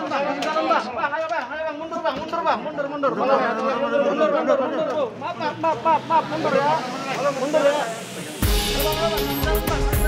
Bang. Bang, ayo Bang, mundur Bang, mundur. Maaf, mundur ya. Mundur ya. Bang.